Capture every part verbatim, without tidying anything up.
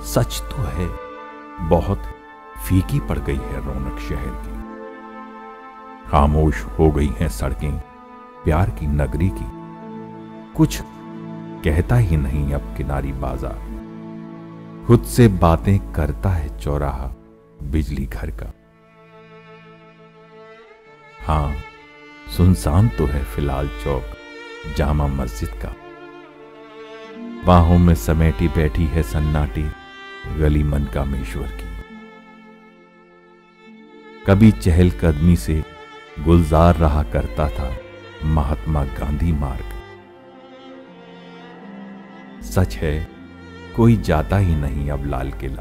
सच तो है, बहुत फीकी पड़ गई है रौनक शहर की। खामोश हो गई हैं सड़कें प्यार की नगरी की। कुछ कहता ही नहीं अब किनारी बाजार, खुद से बातें करता है चौराहा बिजली घर का। हां, सुनसान तो है फिलहाल चौक जामा मस्जिद का। बाहों में समेटी बैठी है सन्नाटी गली मनकामेश्वर की। कभी चहलकदमी से गुलजार रहा करता था महात्मा गांधी मार्ग। सच है, कोई जाता ही नहीं अब लाल किला।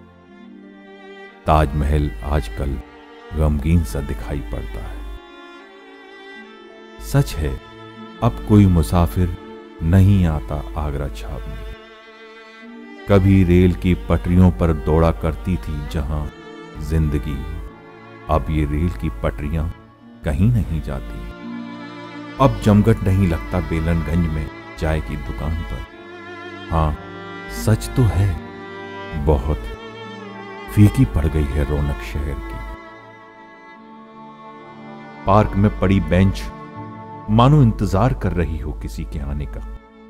ताजमहल आजकल गमगीन सा दिखाई पड़ता है। सच है, अब कोई मुसाफिर नहीं आता आगरा छाप में। कभी रेल की पटरियों पर दौड़ा करती थी जहां जिंदगी, अब ये रेल की पटरियां कहीं नहीं जाती। अब जमघट नहीं लगता बेलनगंज में चाय की दुकान पर। हां, सच तो है, बहुत फीकी पड़ गई है रौनक शहर की। पार्क में पड़ी बेंच मानो इंतजार कर रही हो किसी के आने का।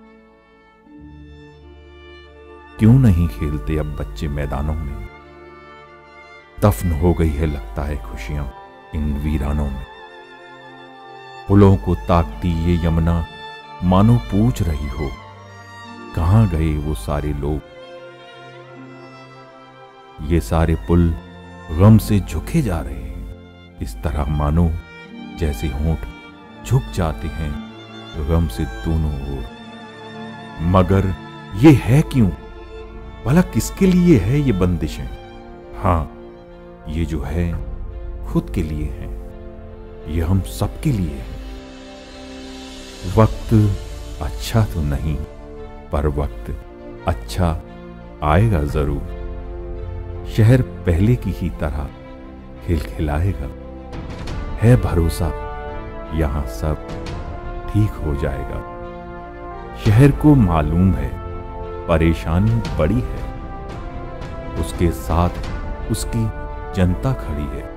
क्यों नहीं खेलते अब बच्चे मैदानों में? दफन हो गई है लगता है खुशियां इन वीरानों में। पुलों को ताकती ये यमुना मानो पूछ रही हो, कहां गए वो सारे लोग? ये सारे पुल गम से झुके जा रहे हैं, इस तरह मानो जैसे होंठ झुक जाते हैं गम से दोनों ओर। मगर ये है क्यों? भला किसके लिए है ये बंदिशें? हां, ये जो है खुद के लिए है, ये हम सबके लिए है। वक्त अच्छा तो नहीं, पर वक्त अच्छा आएगा जरूर। शहर पहले की ही तरह खिलखिलाएगा। है भरोसा यहां सब ठीक हो जाएगा। शहर को मालूम है परेशानी बड़ी है, उसके साथ उसकी जनता खड़ी है।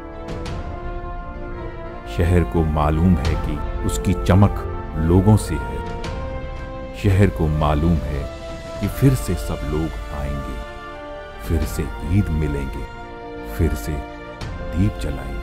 शहर को मालूम है कि उसकी चमक लोगों से है। शहर को मालूम है कि फिर से सब लोग आएंगे, फिर से ईद मिलेंगे, फिर से दीप जलाएंगे।